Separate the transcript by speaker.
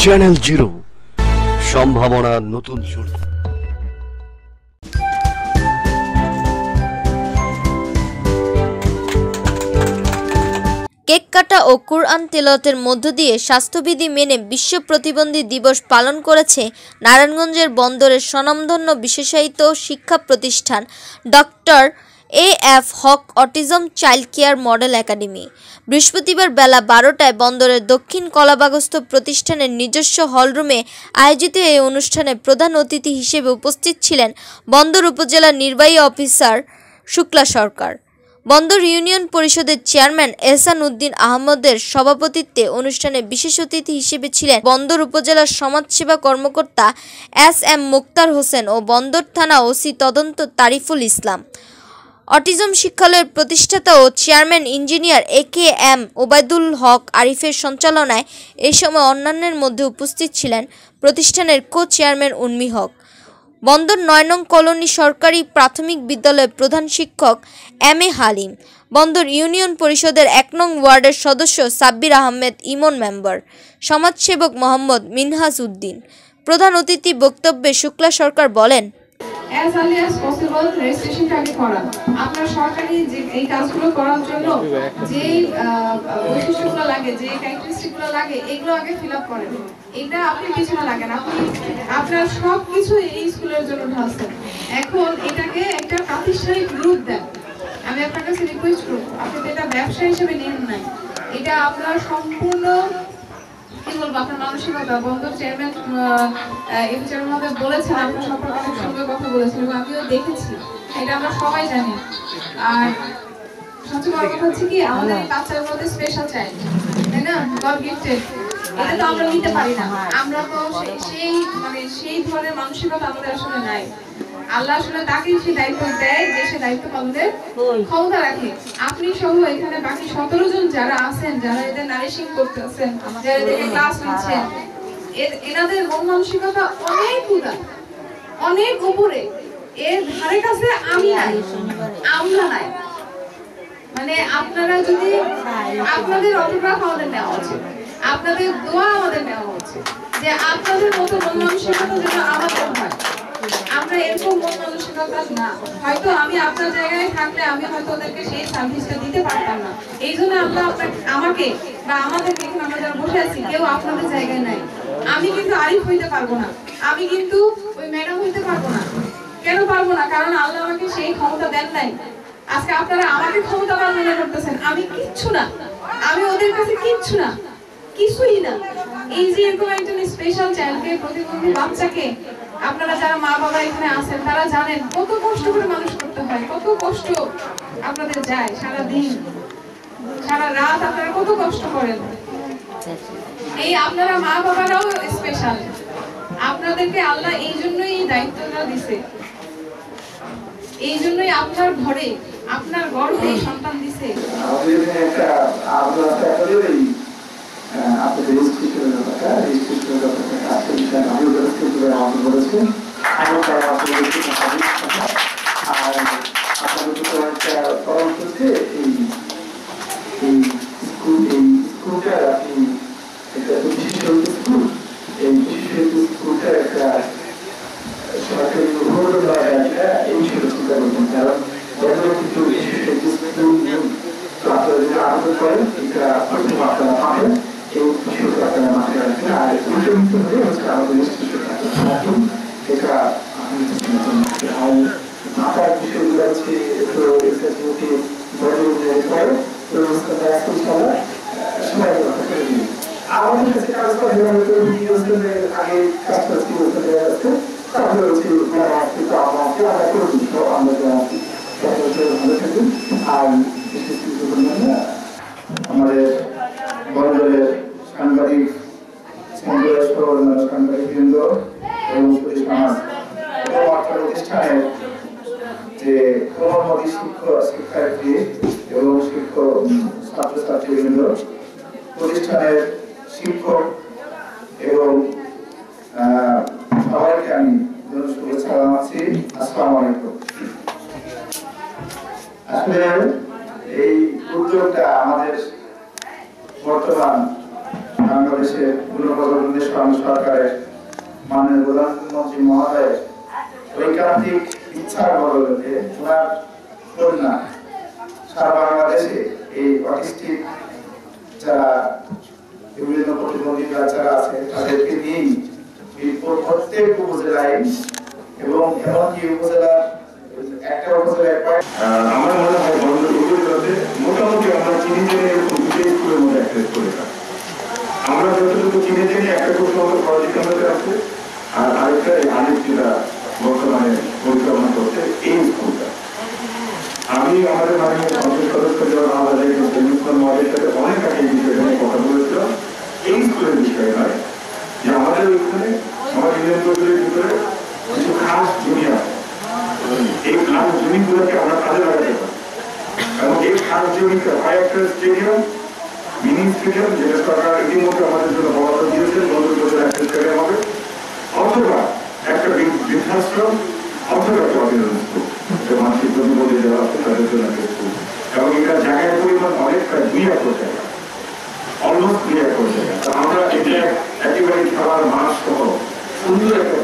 Speaker 1: Channel zero, সম্ভাবনার নতুন শুরু।
Speaker 2: কেক কাটা ও কুরআন তেলাওয়াতের মধ্য দিয়ে স্বাস্থ্যবিধি মেনে বিশ্ব প্রতিবন্ধী দিবস পালন করেছে নারায়ণগঞ্জের বন্দরের স্বনামধন্য বিশেষায়িত শিক্ষা প্রতিষ্ঠান doctor AF. Haque autism child care model academy. বৃহস্পতিবার বেলা 12টায় বন্দরের দক্ষিণ কলাবাগস্থ প্রতিষ্ঠানের নিজস্ব হলরুমে আয়োজিত এই অনুষ্ঠানে প্রধান অতিথি হিসেবে উপস্থিত ছিলেন বন্দর উপজেলা নির্বাহী অফিসার শুক্লা সরকার। বন্দর ইউনিয়ন পরিষদের চেয়ারম্যান এহসান উদ্দিন আহমদের সভাপতিত্বে অনুষ্ঠানে বিশেষ অতিথি হিসেবে ছিলেন বন্দর উপজেলার সমাজসেবা কর্মকর্তা এস.এম. মুক্তার হোসেন ও বন্দর থানা ওসি তদন্ত তারিফুল ইসলাম। অটিজম শিক্ষালয়ের প্রতিষ্ঠাতা ও chairman engineer AKM. Obaidul Haque আরিফের সঞ্চালনায় এই সময় অন্যান্যের মধ্যে উপস্থিত ছিলেন প্রতিষ্ঠানের কো-চেয়ারম্যান উর্মি হক, বন্দর ৯ নং কলোনি সরকারি প্রাথমিক বিদ্যালয়ের প্রধান শিক্ষক এম.এ. হালিম, বন্দর ইউনিয়ন পরিষদের ১ নং ওয়ার্ডের সদস্য সাব্বির আহমেদ ইমন মেম্বার, সমাজসেবক মোহাম্মদ মিনহাজ উদ্দিন। প্রধান অতিথি বক্তব্যে শুক্লা সরকার বলেন,
Speaker 3: as early as possible রেজিস্ট্রেশনটাকে করা। আপনার সরকারি যে এই কাজগুলো করার জন্য যে বৈশিষ্ট্যগুলো লাগে, যে ক্যারেক্টারিস্টিকগুলো লাগে, এগুলো আগে ফিল আপ করেন। এটা আপনি পিছনে লাগেন, আপনি আপনার সব কিছু এই স্কুলের জন্য ঢালছেন। এখন এটাকে একটা প্রাতিষ্ঠানিক রূপ দেন। আমি আপনার কাছে রিকোয়েস্ট করব, আপনি এটা ব্যবসা হিসেবে নেন নাই, এটা আপনার সম্পূর্ণ কি বলবো আপনার মানসিকতা। বন্দর চেয়ারম্যান বলেছেন আপনার সম্পর্কে অনেক সুন্দর কথা বলেছেন এবং আমিও দেখেছি, এটা আমরা সবাই জানি। আর সবচেয়ে বড় কথা হচ্ছে কি, আমাদের এই বাচ্চার মধ্যে স্পেশাল চাইল্ড, তাই না, গড গিফটেড, এটা তো আমরা নিতে পারি না। আমরা তো সেই ধরনের মানসিকতা আমাদের আসলে নাই। আল্লাহ আসলে তাকে সেই দায়িত্ব দেয় যে সে দায়িত্ব পালনের ক্ষমতা রাখে। আপনি সহ এখানে বাকি 17 জন যারা আছেন, যারা এদের নারিশিং করতেছেন, যারা এদেরকে ক্লাস নিচ্ছেন, এনাদের মন মানসিকতা অনেক উদার, অনেক উপরে। এর ধারে কাছে আমি নাই, আমরা নাই। মানে আপনারা যদি আপনাদের অটোগ্রাফ আমাদের নেওয়া উচিত, আপনাদের দোয়া আমাদের নেওয়া উচিত, যে আপনাদের মতো মন মানসিকতা যেন আমাদের হয়। আমরা এরকম মন মানসিকতা না, হয়তো আমি আপনার জায়গায় থাকলে আমি হয়তো ওদেরকে সেই সার্ভিসটা দিতে পারতাম না। এই জন্য আল্লাহ আমাকে বা আমাদেরকে এখানে আমরা যারা বসে আছি কেউ আপনাদের জায়গায় নাই। আমি কিন্তু আরিফ হইতে পারবো না, আমি কিন্তু ওই ম্যাডাম হইতে পারবো না। কেন পারবো না? কারণ আল্লাহ আমাকে সেই ক্ষমতা দেন নাই। আজকে আপনারা আমাকে ক্ষমতাবান মনে করতেছেন, আমি কিচ্ছু না, আমি ওদের কাছে কিচ্ছু না, কিছুই না। এই যে এরকম একজন স্পেশাল চাইল্ডকে, প্রতিবন্ধী বাচ্চাকে, আপনারা যারা মা বাবা এখানে আছেন তারা জানেন কত কষ্ট করে মানুষ করতে হয়, কত কষ্ট আপনাদের যায়, সারা দিন সারা রাত আপনারা কত কষ্ট করেন। এই আপনারা মা বাবারাও স্পেশাল, আপনাদেরকে আল্লাহ এই জন্যই এই দায়িত্বটা দিছে, এই জন্যই আপনার ঘরে আপনার গর্ভে সন্তান দিছে।
Speaker 4: আমাদের বন্দরের সাংবাদিক বৃন্দ এবং প্রতিষ্ঠানের যে কর্মী শিক্ষার্থী এবং শিক্ষক ছাত্রছাত্রীবৃন্দ, প্রতিষ্ঠানের শিক্ষক এবং সবাইকে আমি শুভেচ্ছা জানাচ্ছি। আসসালামু আলাইকুম। আসলে এই উদ্যোগটা আমাদের বর্তমান বাংলাদেশের পুনর্গঠনের সরকারের মাননীয় প্রধানমন্ত্রী মহোদয়ের ঐকান্তিক ইচ্ছার বদলে ওনার কন্যা সারা বাংলাদেশে এই অটিস্টিক যারা বিভিন্ন প্রতিবন্ধী বাচ্চারা আছে তাদেরকে নিয়েই প্রত্যেক উপজেলায় এবং এমনকি উপজেলার একটা উপজেলায়
Speaker 5: আমার মনে হয় বন্ধুগুলোতে মোটামুটি আমরা চিনি জেনে এরকম দুটো স্কুলের মধ্যে অ্যাক্সেস করে থাকি। আমরা যতটুকু চিনি জেনে একটা কোর্স আমাদের পড়াশোনার মধ্যে আছে, আর আরেকটা আরেক যেটা বর্তমানে পরিচালনা করছে এই স্কুলটা। আমি আমাদের মাননীয় সংসদ সদস্য যারা আমাদের মহাদের সাথে অনেক আগে এই বিষয়ে কথা বলেছিলাম। এই স্কুলের বিষয়ে নয়, যে আমাদের ওইখানে আমাদের ইউনিয়ন পরিষদের ভিতরে কিছু খাস জমি আছে, এই খাস জমিগুলোকে আমরা কাজে লাগাতে পারি এবং এই খাস জমিতে হয় একটা স্টেডিয়াম, মিনি স্টেডিয়াম, যেটা সরকার ইতিমধ্যে আমাদের জন্য বরাদ্দ দিয়েছেন, বন্ধুদের একটা স্টেডিয়াম হবে, অথবা একটা বৃদ্ধাশ্রম, অথবা একটা অভিনন্দন স্কুল, যে মানসিক প্রতিবন্ধী যারা আছে তাদের জন্য একটা স্কুল। এবং এটা জায়গায় পরিমাণ অনেক প্রায় 2 একর জায়গা, অলমোস্ট 2 একর জায়গা। আমরা এটা একেবারে খেলার মাঠ সহ সুন্দর একটা